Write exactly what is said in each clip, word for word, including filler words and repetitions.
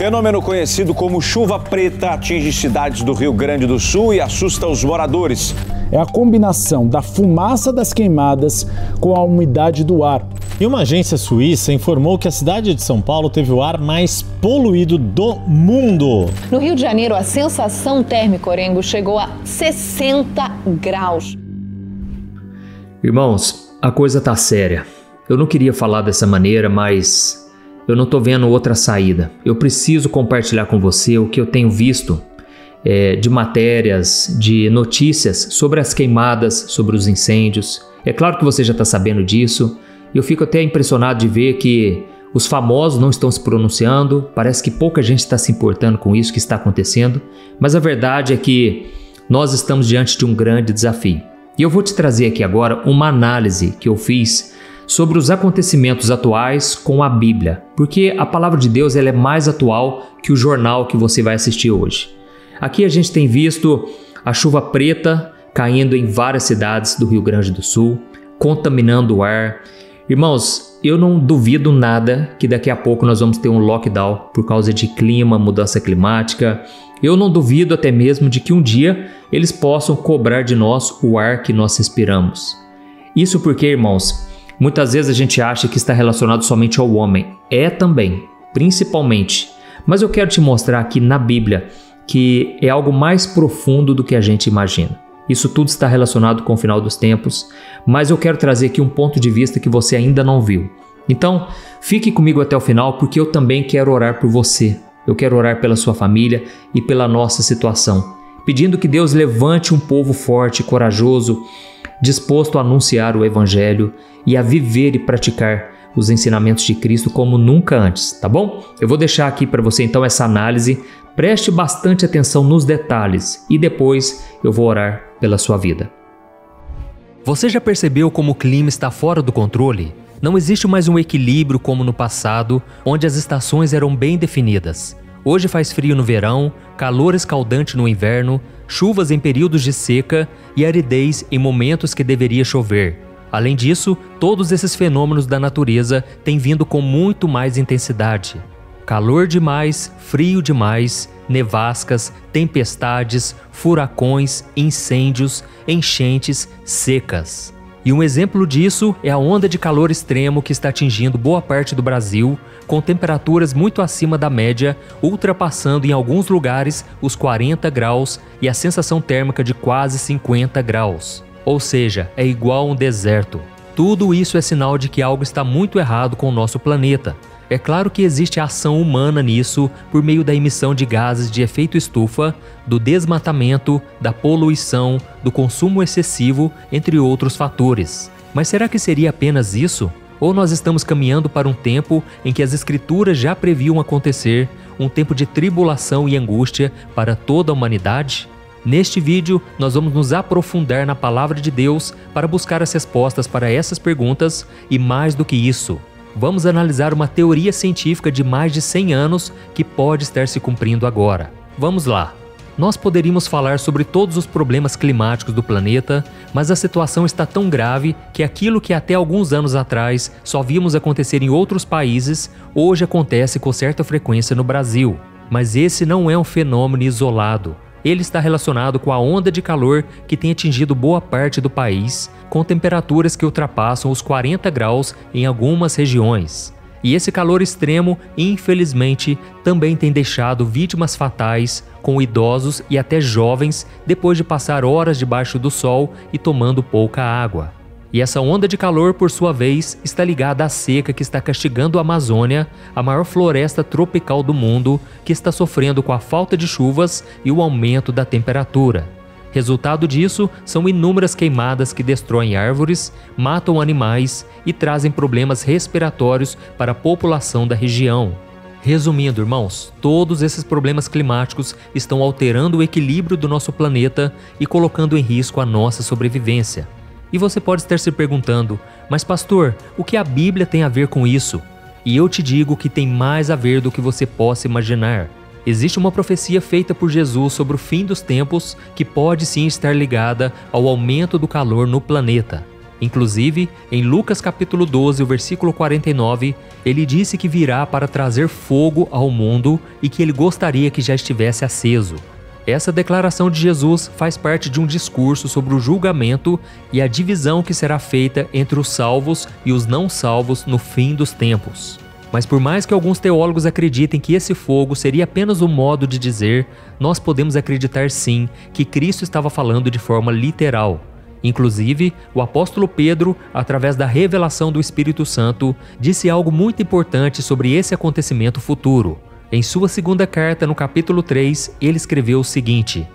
Fenômeno conhecido como chuva preta atinge cidades do Rio Grande do Sul e assusta os moradores. É a combinação da fumaça das queimadas com a umidade do ar. E uma agência suíça informou que a cidade de São Paulo teve o ar mais poluído do mundo. No Rio de Janeiro, a sensação térmica, Orengo, chegou a sessenta graus. Irmãos, a coisa tá séria. Eu não queria falar dessa maneira, mas eu não tô vendo outra saída. Eu preciso compartilhar com você o que eu tenho visto é, de matérias, de notícias sobre as queimadas, sobre os incêndios. É claro que você já está sabendo disso. Eu fico até impressionado de ver que os famosos não estão se pronunciando. Parece que pouca gente está se importando com isso que está acontecendo. Mas a verdade é que nós estamos diante de um grande desafio. E eu vou te trazer aqui agora uma análise que eu fiz sobre os acontecimentos atuais com a Bíblia, porque a palavra de Deus ela é mais atual que o jornal que você vai assistir hoje. Aqui a gente tem visto a chuva preta caindo em várias cidades do Rio Grande do Sul, contaminando o ar. Irmãos, eu não duvido nada que daqui a pouco nós vamos ter um lockdown por causa de clima, mudança climática. Eu não duvido até mesmo de que um dia eles possam cobrar de nós o ar que nós respiramos. Isso porque, irmãos, muitas vezes a gente acha que está relacionado somente ao homem. É também, principalmente. Mas eu quero te mostrar aqui na Bíblia que é algo mais profundo do que a gente imagina. Isso tudo está relacionado com o final dos tempos, mas eu quero trazer aqui um ponto de vista que você ainda não viu. Então, fique comigo até o final porque eu também quero orar por você. Eu quero orar pela sua família e pela nossa situação, pedindo que Deus levante um povo forte e corajoso, disposto a anunciar o Evangelho e a viver e praticar os ensinamentos de Cristo como nunca antes, tá bom? Eu vou deixar aqui para você então essa análise, preste bastante atenção nos detalhes e depois eu vou orar pela sua vida. Você já percebeu como o clima está fora do controle? Não existe mais um equilíbrio como no passado, onde as estações eram bem definidas. Hoje faz frio no verão, calor escaldante no inverno, chuvas em períodos de seca e aridez em momentos que deveria chover. Além disso, todos esses fenômenos da natureza têm vindo com muito mais intensidade. Calor demais, frio demais, nevascas, tempestades, furacões, incêndios, enchentes, secas. E um exemplo disso é a onda de calor extremo que está atingindo boa parte do Brasil, com temperaturas muito acima da média, ultrapassando em alguns lugares os quarenta graus e a sensação térmica de quase cinquenta graus. Ou seja, é igual a um deserto. Tudo isso é sinal de que algo está muito errado com o nosso planeta. É claro que existe ação humana nisso por meio da emissão de gases de efeito estufa, do desmatamento, da poluição, do consumo excessivo, entre outros fatores. Mas será que seria apenas isso? Ou nós estamos caminhando para um tempo em que as Escrituras já previam acontecer, um tempo de tribulação e angústia para toda a humanidade? Neste vídeo, nós vamos nos aprofundar na Palavra de Deus para buscar as respostas para essas perguntas e mais do que isso. Vamos analisar uma teoria científica de mais de cem anos que pode estar se cumprindo agora. Vamos lá! Nós poderíamos falar sobre todos os problemas climáticos do planeta, mas a situação está tão grave que aquilo que até alguns anos atrás só víamos acontecer em outros países, hoje acontece com certa frequência no Brasil. Mas esse não é um fenômeno isolado. Ele está relacionado com a onda de calor que tem atingido boa parte do país, com temperaturas que ultrapassam os quarenta graus em algumas regiões. E esse calor extremo, infelizmente, também tem deixado vítimas fatais com idosos e até jovens depois de passar horas debaixo do sol e tomando pouca água. E essa onda de calor, por sua vez, está ligada à seca que está castigando a Amazônia, a maior floresta tropical do mundo, que está sofrendo com a falta de chuvas e o aumento da temperatura. Resultado disso são inúmeras queimadas que destroem árvores, matam animais e trazem problemas respiratórios para a população da região. Resumindo, irmãos, todos esses problemas climáticos estão alterando o equilíbrio do nosso planeta e colocando em risco a nossa sobrevivência. E você pode estar se perguntando, mas pastor, o que a Bíblia tem a ver com isso? E eu te digo que tem mais a ver do que você possa imaginar. Existe uma profecia feita por Jesus sobre o fim dos tempos que pode sim estar ligada ao aumento do calor no planeta. Inclusive, em Lucas capítulo doze, o versículo quarenta e nove, ele disse que virá para trazer fogo ao mundo e que ele gostaria que já estivesse aceso. Essa declaração de Jesus faz parte de um discurso sobre o julgamento e a divisão que será feita entre os salvos e os não salvos no fim dos tempos. Mas por mais que alguns teólogos acreditem que esse fogo seria apenas um modo de dizer, nós podemos acreditar sim que Cristo estava falando de forma literal. Inclusive, o apóstolo Pedro, através da revelação do Espírito Santo, disse algo muito importante sobre esse acontecimento futuro. Em sua segunda carta, no capítulo três, ele escreveu o seguinte: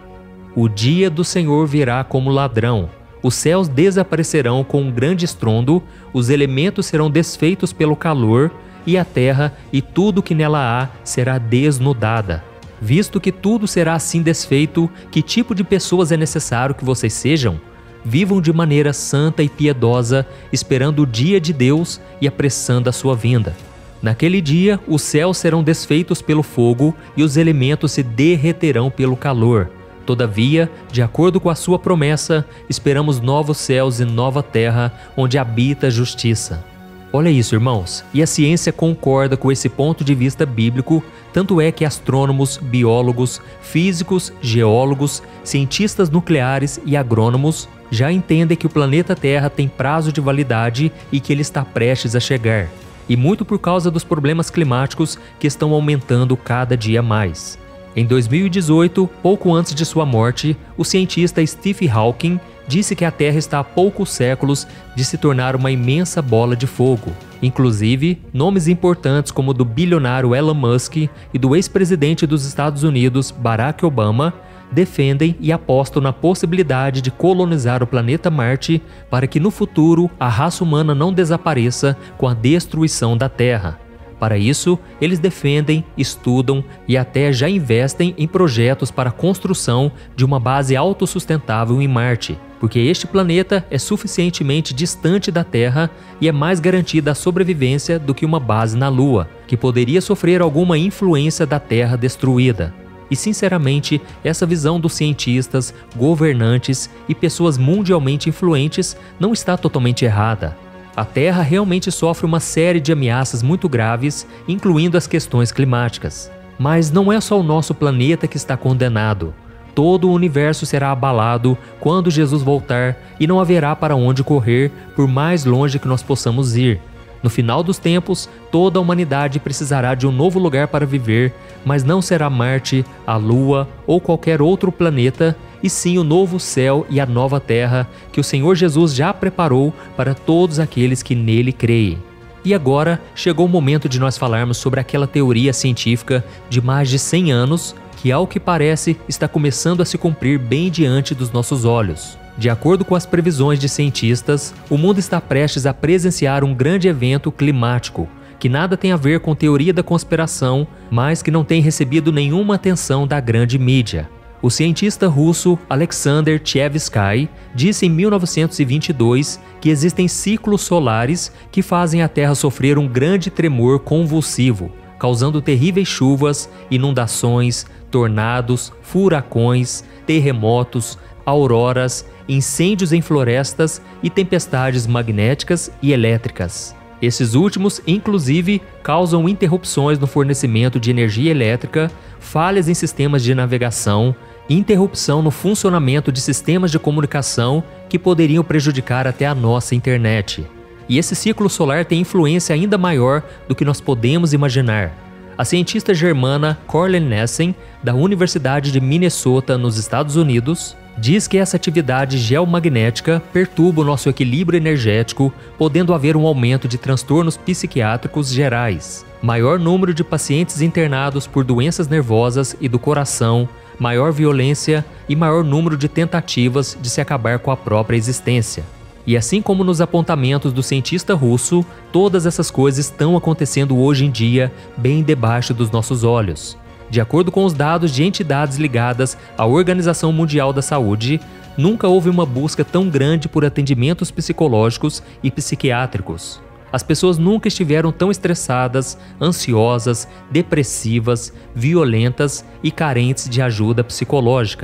O dia do Senhor virá como ladrão. Os céus desaparecerão com um grande estrondo, os elementos serão desfeitos pelo calor, e a terra e tudo que nela há será desnudada. Visto que tudo será assim desfeito, que tipo de pessoas é necessário que vocês sejam? Vivam de maneira santa e piedosa, esperando o dia de Deus e apressando a sua vinda. Naquele dia, os céus serão desfeitos pelo fogo e os elementos se derreterão pelo calor. Todavia, de acordo com a sua promessa, esperamos novos céus e nova terra, onde habita a justiça. Olha isso, irmãos, e a ciência concorda com esse ponto de vista bíblico, tanto é que astrônomos, biólogos, físicos, geólogos, cientistas nucleares e agrônomos já entendem que o planeta Terra tem prazo de validade e que ele está prestes a chegar. E muito por causa dos problemas climáticos que estão aumentando cada dia mais. Em dois mil e dezoito, pouco antes de sua morte, o cientista Stephen Hawking disse que a Terra está a poucos séculos de se tornar uma imensa bola de fogo. Inclusive, nomes importantes como o do bilionário Elon Musk e do ex-presidente dos Estados Unidos, Barack Obama, defendem e apostam na possibilidade de colonizar o planeta Marte para que no futuro a raça humana não desapareça com a destruição da Terra. Para isso, eles defendem, estudam e até já investem em projetos para a construção de uma base autossustentável em Marte, porque este planeta é suficientemente distante da Terra e é mais garantida a sobrevivência do que uma base na Lua, que poderia sofrer alguma influência da Terra destruída. E sinceramente, essa visão dos cientistas, governantes e pessoas mundialmente influentes não está totalmente errada. A Terra realmente sofre uma série de ameaças muito graves, incluindo as questões climáticas. Mas não é só o nosso planeta que está condenado. Todo o universo será abalado quando Jesus voltar e não haverá para onde correr, por mais longe que nós possamos ir. No final dos tempos, toda a humanidade precisará de um novo lugar para viver, mas não será Marte, a Lua ou qualquer outro planeta, e sim o novo céu e a nova terra que o Senhor Jesus já preparou para todos aqueles que nele creem. E agora chegou o momento de nós falarmos sobre aquela teoria científica de mais de cem anos que, ao que parece, está começando a se cumprir bem diante dos nossos olhos. De acordo com as previsões de cientistas, o mundo está prestes a presenciar um grande evento climático, que nada tem a ver com teoria da conspiração, mas que não tem recebido nenhuma atenção da grande mídia. O cientista russo Alexander Tversky disse em mil novecentos e vinte e dois que existem ciclos solares que fazem a Terra sofrer um grande tremor convulsivo, causando terríveis chuvas, inundações, tornados, furacões, terremotos, auroras, incêndios em florestas e tempestades magnéticas e elétricas. Esses últimos, inclusive, causam interrupções no fornecimento de energia elétrica, falhas em sistemas de navegação, interrupção no funcionamento de sistemas de comunicação que poderiam prejudicar até a nossa internet. E esse ciclo solar tem influência ainda maior do que nós podemos imaginar. A cientista germana Corlin Nessen, da Universidade de Minnesota, nos Estados Unidos, diz que essa atividade geomagnética perturba o nosso equilíbrio energético, podendo haver um aumento de transtornos psiquiátricos gerais, maior número de pacientes internados por doenças nervosas e do coração, maior violência e maior número de tentativas de se acabar com a própria existência. E assim como nos apontamentos do cientista russo, todas essas coisas estão acontecendo hoje em dia, bem debaixo dos nossos olhos. De acordo com os dados de entidades ligadas à Organização Mundial da Saúde, nunca houve uma busca tão grande por atendimentos psicológicos e psiquiátricos. As pessoas nunca estiveram tão estressadas, ansiosas, depressivas, violentas e carentes de ajuda psicológica.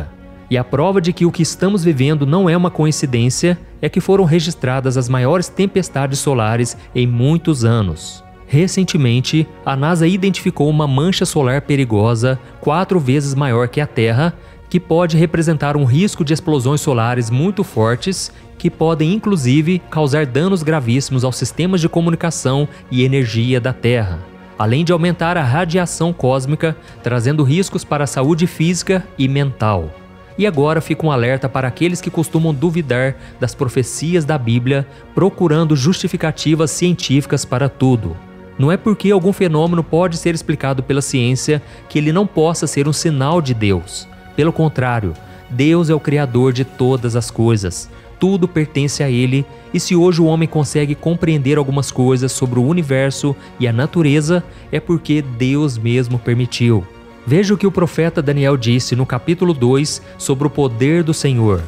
E a prova de que o que estamos vivendo não é uma coincidência é que foram registradas as maiores tempestades solares em muitos anos. Recentemente, a NASA identificou uma mancha solar perigosa quatro vezes maior que a Terra, que pode representar um risco de explosões solares muito fortes, que podem inclusive causar danos gravíssimos aos sistemas de comunicação e energia da Terra, além de aumentar a radiação cósmica, trazendo riscos para a saúde física e mental. E agora fica um alerta para aqueles que costumam duvidar das profecias da Bíblia, procurando justificativas científicas para tudo. Não é porque algum fenômeno pode ser explicado pela ciência que ele não possa ser um sinal de Deus. Pelo contrário, Deus é o Criador de todas as coisas. Tudo pertence a Ele, e se hoje o homem consegue compreender algumas coisas sobre o universo e a natureza, é porque Deus mesmo permitiu. Veja o que o profeta Daniel disse no capítulo dois sobre o poder do Senhor.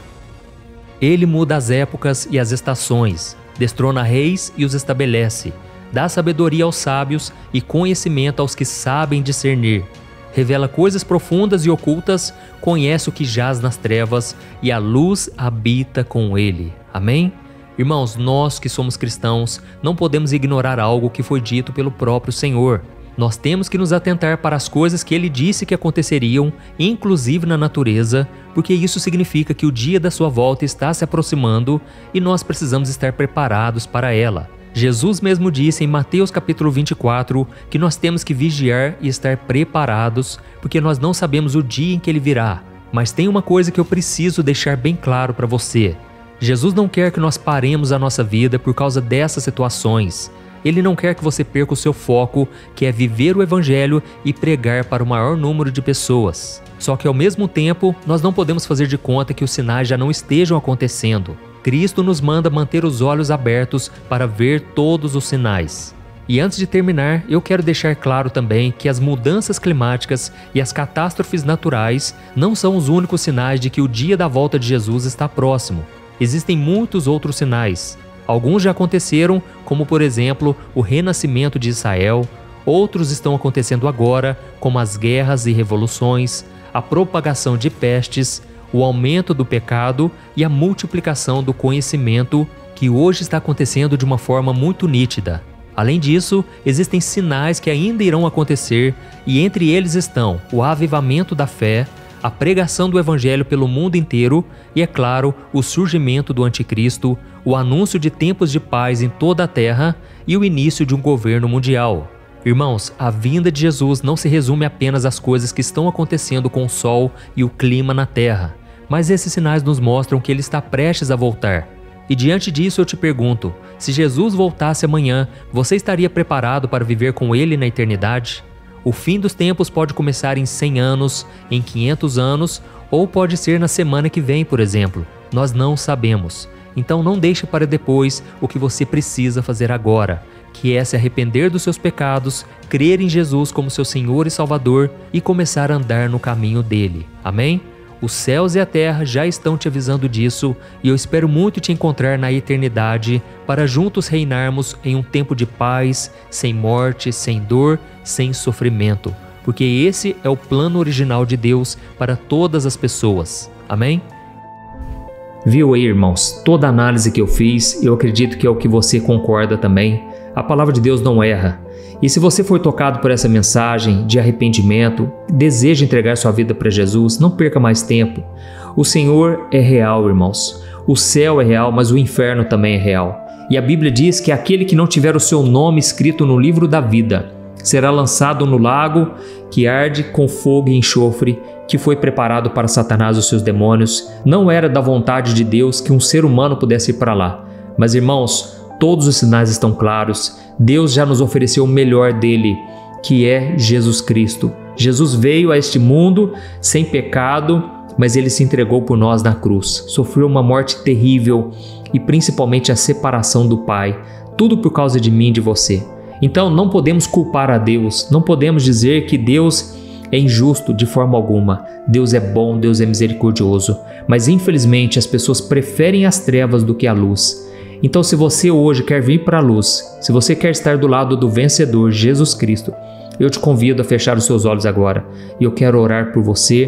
Ele muda as épocas e as estações, destrona reis e os estabelece, dá sabedoria aos sábios e conhecimento aos que sabem discernir. Revela coisas profundas e ocultas, conhece o que jaz nas trevas e a luz habita com ele. Amém? Irmãos, nós que somos cristãos não podemos ignorar algo que foi dito pelo próprio Senhor. Nós temos que nos atentar para as coisas que Ele disse que aconteceriam, inclusive na natureza, porque isso significa que o dia da sua volta está se aproximando e nós precisamos estar preparados para ela. Jesus mesmo disse em Mateus capítulo vinte e quatro que nós temos que vigiar e estar preparados, porque nós não sabemos o dia em que Ele virá. Mas tem uma coisa que eu preciso deixar bem claro para você. Jesus não quer que nós paremos a nossa vida por causa dessas situações. Ele não quer que você perca o seu foco, que é viver o Evangelho e pregar para o maior número de pessoas. Só que ao mesmo tempo, nós não podemos fazer de conta que os sinais já não estejam acontecendo. Cristo nos manda manter os olhos abertos para ver todos os sinais. E antes de terminar, eu quero deixar claro também que as mudanças climáticas e as catástrofes naturais não são os únicos sinais de que o dia da volta de Jesus está próximo. Existem muitos outros sinais. Alguns já aconteceram, como por exemplo o renascimento de Israel. Outros estão acontecendo agora, como as guerras e revoluções, a propagação de pestes, o aumento do pecado e a multiplicação do conhecimento, que hoje está acontecendo de uma forma muito nítida. Além disso, existem sinais que ainda irão acontecer, e entre eles estão o avivamento da fé, a pregação do Evangelho pelo mundo inteiro e, é claro, o surgimento do Anticristo, o anúncio de tempos de paz em toda a terra e o início de um governo mundial. Irmãos, a vinda de Jesus não se resume apenas às coisas que estão acontecendo com o sol e o clima na terra, mas esses sinais nos mostram que Ele está prestes a voltar. E diante disso eu te pergunto, se Jesus voltasse amanhã, você estaria preparado para viver com Ele na eternidade? O fim dos tempos pode começar em cem anos, em quinhentos anos, ou pode ser na semana que vem, por exemplo. Nós não sabemos. Então não deixe para depois o que você precisa fazer agora, que é se arrepender dos seus pecados, crer em Jesus como seu Senhor e Salvador e começar a andar no caminho dele. Amém? Os céus e a terra já estão te avisando disso e eu espero muito te encontrar na eternidade para juntos reinarmos em um tempo de paz, sem morte, sem dor, sem sofrimento, porque esse é o plano original de Deus para todas as pessoas. Amém? Viu aí, irmãos? Toda a análise que eu fiz, eu acredito que é o que você concorda também. A palavra de Deus não erra. E se você for tocado por essa mensagem de arrependimento, deseja entregar sua vida para Jesus, não perca mais tempo. O Senhor é real, irmãos. O céu é real, mas o inferno também é real. E a Bíblia diz que aquele que não tiver o seu nome escrito no livro da vida será lançado no lago que arde com fogo e enxofre, que foi preparado para Satanás e os seus demônios. Não era da vontade de Deus que um ser humano pudesse ir para lá. Mas, irmãos, todos os sinais estão claros. Deus já nos ofereceu o melhor dele, que é Jesus Cristo. Jesus veio a este mundo sem pecado, mas ele se entregou por nós na cruz. Sofreu uma morte terrível e principalmente a separação do Pai. Tudo por causa de mim e de você. Então não podemos culpar a Deus, não podemos dizer que Deus é injusto de forma alguma. Deus é bom, Deus é misericordioso. Mas infelizmente as pessoas preferem as trevas do que a luz. Então, se você hoje quer vir para a luz, se você quer estar do lado do vencedor, Jesus Cristo, eu te convido a fechar os seus olhos agora. E eu quero orar por você,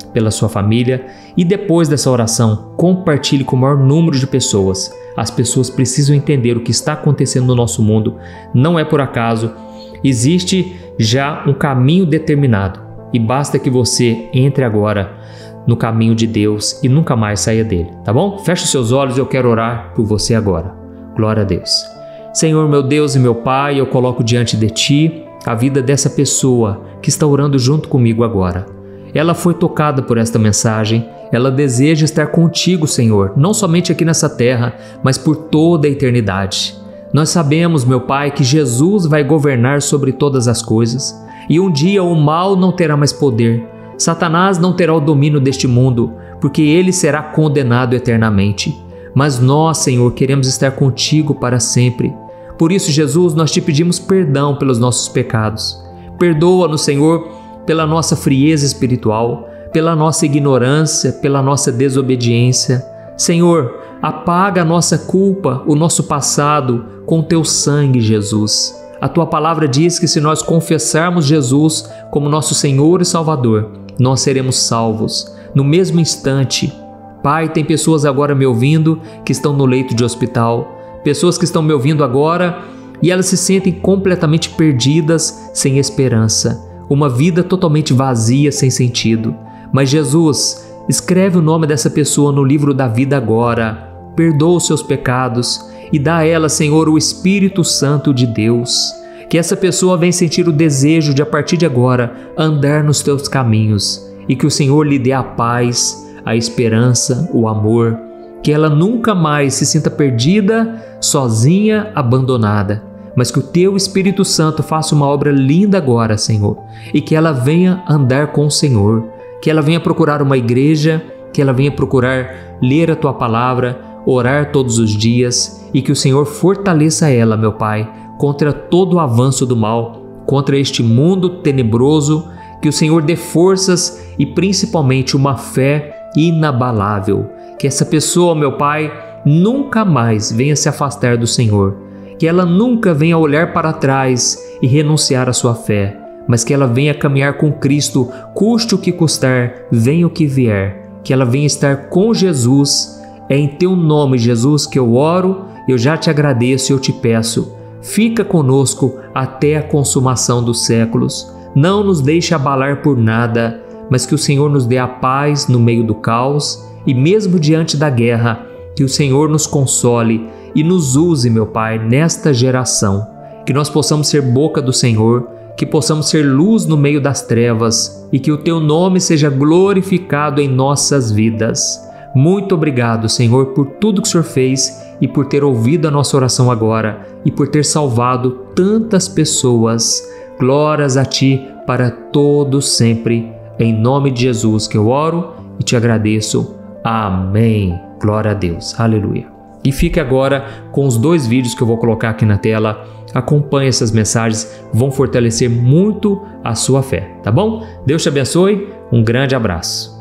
pela sua família e depois dessa oração, compartilhe com o maior número de pessoas. As pessoas precisam entender o que está acontecendo no nosso mundo. Não é por acaso, existe já um caminho determinado e basta que você entre agora no caminho de Deus e nunca mais saia dele, tá bom? Feche os seus olhos, eu quero orar por você agora. Glória a Deus. Senhor, meu Deus e meu Pai, eu coloco diante de Ti a vida dessa pessoa que está orando junto comigo agora. Ela foi tocada por esta mensagem, ela deseja estar contigo, Senhor, não somente aqui nessa terra, mas por toda a eternidade. Nós sabemos, meu Pai, que Jesus vai governar sobre todas as coisas e um dia o mal não terá mais poder. Satanás não terá o domínio deste mundo, porque ele será condenado eternamente. Mas nós, Senhor, queremos estar contigo para sempre. Por isso, Jesus, nós te pedimos perdão pelos nossos pecados. Perdoa-nos, Senhor, pela nossa frieza espiritual, pela nossa ignorância, pela nossa desobediência. Senhor, apaga a nossa culpa, o nosso passado, com teu sangue, Jesus. A tua palavra diz que se nós confessarmos Jesus como nosso Senhor e Salvador, nós seremos salvos no mesmo instante. Pai, tem pessoas agora me ouvindo que estão no leito de hospital, pessoas que estão me ouvindo agora e elas se sentem completamente perdidas, sem esperança, uma vida totalmente vazia, sem sentido. Mas Jesus, escreve o nome dessa pessoa no livro da vida agora, perdoa os seus pecados e dá a ela, Senhor, o Espírito Santo de Deus. Que essa pessoa venha sentir o desejo de, a partir de agora, andar nos teus caminhos e que o Senhor lhe dê a paz, a esperança, o amor. Que ela nunca mais se sinta perdida, sozinha, abandonada, mas que o teu Espírito Santo faça uma obra linda agora, Senhor, e que ela venha andar com o Senhor, que ela venha procurar uma igreja, que ela venha procurar ler a tua palavra, orar todos os dias e que o Senhor fortaleça ela, meu Pai, contra todo o avanço do mal, contra este mundo tenebroso, que o Senhor dê forças e principalmente uma fé inabalável, que essa pessoa, meu Pai, nunca mais venha se afastar do Senhor, que ela nunca venha olhar para trás e renunciar à sua fé, mas que ela venha caminhar com Cristo, custe o que custar, venha o que vier, que ela venha estar com Jesus. É em teu nome, Jesus, que eu oro, eu já te agradeço e eu te peço, fica conosco até a consumação dos séculos, não nos deixe abalar por nada, mas que o Senhor nos dê a paz no meio do caos e mesmo diante da guerra, que o Senhor nos console e nos use, meu Pai, nesta geração, que nós possamos ser boca do Senhor, que possamos ser luz no meio das trevas e que o teu nome seja glorificado em nossas vidas. Muito obrigado, Senhor, por tudo que o Senhor fez e por ter ouvido a nossa oração agora e por ter salvado tantas pessoas. Glórias a Ti para todos sempre. Em nome de Jesus que eu oro e te agradeço. Amém. Glória a Deus. Aleluia. E fique agora com os dois vídeos que eu vou colocar aqui na tela. Acompanhe essas mensagens, vão fortalecer muito a sua fé, tá bom? Deus te abençoe. Um grande abraço.